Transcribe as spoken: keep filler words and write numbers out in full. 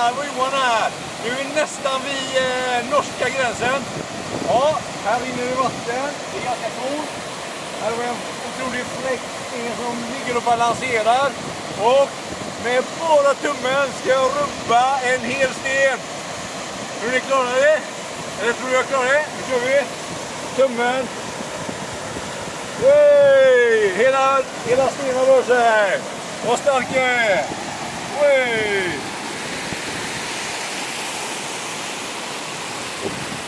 var Johan här. Nu är vi nästan vid eh, norska gränsen. Ja, här rinner det vatten. Det är ganska coolt. Här har vi en otrolig fläkting som ligger och balanserar. Och med bara tummen ska jag rubba en hel sten. Tror ni klarar det? Eller tror jag klarar det? Nu kör vi. Tummen. Hey! Hela, hela stenen rör sig. Vad stark jag är. Hey!